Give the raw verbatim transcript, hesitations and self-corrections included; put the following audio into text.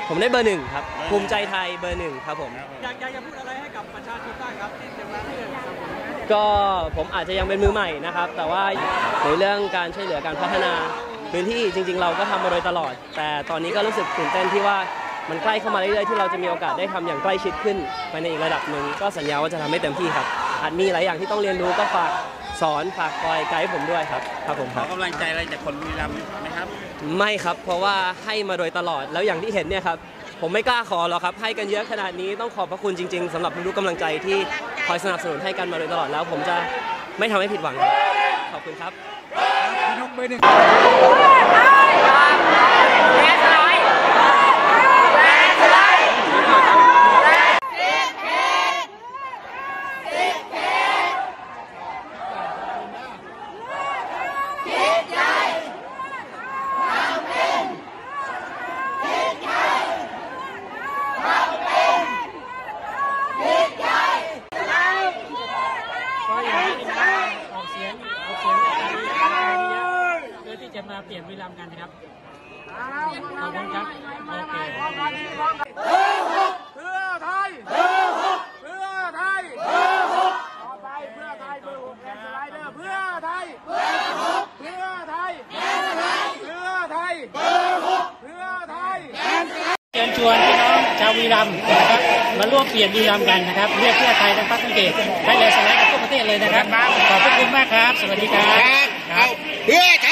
ผมได้เบอร์หนึ่งครับภูมิใจไทยเบอร์หนึ่งครับผมอยากอยากจะพูดอะไรให้กับประชาชนบ้างครับที่จะมาเลือกครับก็ผมอาจจะยังเป็นมือใหม่นะครับแต่ว่าในเรื่องการช่วยเหลือการพัฒนาพื้นที่จริงๆเราก็ทำมาโดยตลอดแต่ตอนนี้ก็รู้สึกตื่นเต้นที่ว่ามันใกล้เข้ามาเรื่อยๆที่เราจะมีโอกาสได้ทำอย่างใกล้ชิดขึ้นไปในอีกระดับหนึ่งก็สัญญาว่าจะทำให้เต็มที่ครับอาจมีหลายอย่างที่ต้องเรียนรู้ก็ฝากสอนฝากคอยไกด์ผมด้วยครับครับผมครับขอกำลังใจอะไรจากคนบุรีรัมย์ไหมครับไม่ครับเพราะว่าให้มาโดยตลอดแล้วอย่างที่เห็นเนี่ยครับผมไม่กล้าขอหรอกครับให้กันเยอะขนาดนี้ต้องขอบพระคุณจริงๆสำหรับทุกกำลังใจที่คอยสนับสนุนให้กันมาโดยตลอดแล้วผมจะไม่ทำให้ผิดหวังขอบคุณครับพี่นกเบอร์หนึ่งจะมาเปลี่ยนบุรีรัมย์กันนะครับขอบคุณครับโอเคเพื่อไทยเพื่อไทยต่อไปเพื่อไทยเบอร์หกแอนสไลเดอร์เพื่อไทยเพื่อไทยเพื่อไทยเพื่อไทยเชิญชวนพี่น้องชาวบุรีรัมย์นะครับมาร่วมเปลี่ยนบุรีรัมย์กันนะครับเลือกเพื่อไทยทั้งพรรคทั้งเขตไทยแลนด์สไลด์ทั่วประเทศเลยนะครับขอบคุณมากครับสวัสดีครับเพื่อไทย